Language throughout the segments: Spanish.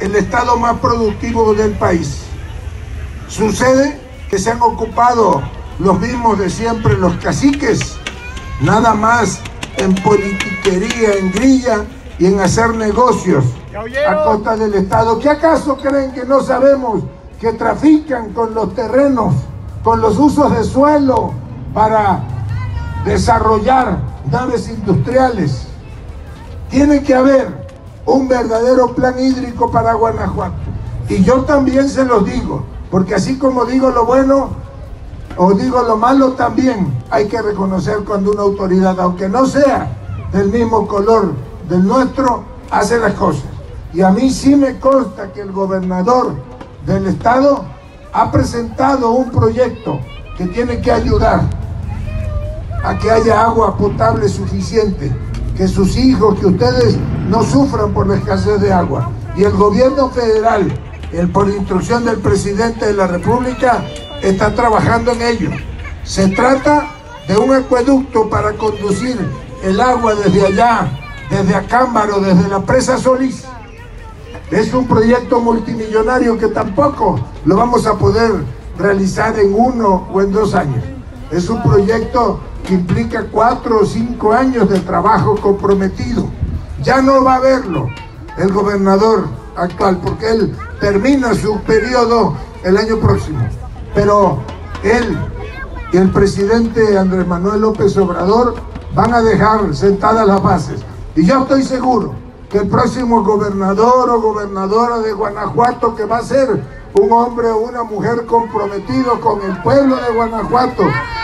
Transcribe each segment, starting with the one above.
el estado más productivo del país. Sucede que se han ocupado los mismos de siempre, los caciques, nada más en politiquería, en grilla y en hacer negocios a costa del Estado. ¿Qué acaso creen que no sabemos que trafican con los terrenos, con los usos de suelo para desarrollar naves industriales? Tiene que haber un verdadero plan hídrico para Guanajuato. Y yo también se los digo, porque así como digo lo bueno o digo lo malo, también hay que reconocer cuando una autoridad, aunque no sea del mismo color del nuestro, hace las cosas. Y a mí sí me consta que el gobernador del estado ha presentado un proyecto que tiene que ayudar a que haya agua potable suficiente, que sus hijos, que ustedes no sufran por la escasez de agua. Y el gobierno federal, por instrucción del presidente de la República, está trabajando en ello. Se trata de un acueducto para conducir el agua desde allá, desde Acámbaro, desde la presa Solís. Es un proyecto multimillonario que tampoco lo vamos a poder realizar en 1 o en 2 años. Es un proyecto que implica 4 o 5 años de trabajo comprometido. Ya no va a verlo el gobernador actual, porque él termina su periodo el año próximo. Pero él y el presidente Andrés Manuel López Obrador van a dejar sentadas las bases. Y yo estoy seguro que el próximo gobernador o gobernadora de Guanajuato, que va a ser un hombre o una mujer comprometido con el pueblo de Guanajuato,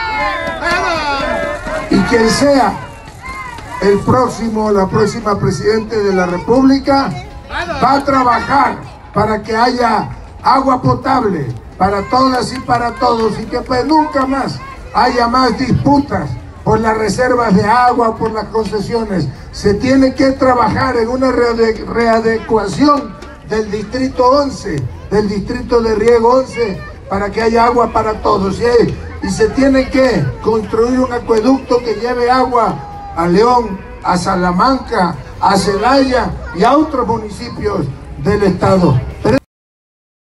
y quien sea el próximo o la próxima presidente de la República, va a trabajar para que haya agua potable para todas y para todos, y que pues nunca más haya más disputas por las reservas de agua, por las concesiones. Se tiene que trabajar en una readecuación del distrito 11, del distrito de riego 11, para que haya agua para todos. Y se tiene que construir un acueducto que lleve agua a León, a Salamanca, a Celaya y a otros municipios del estado.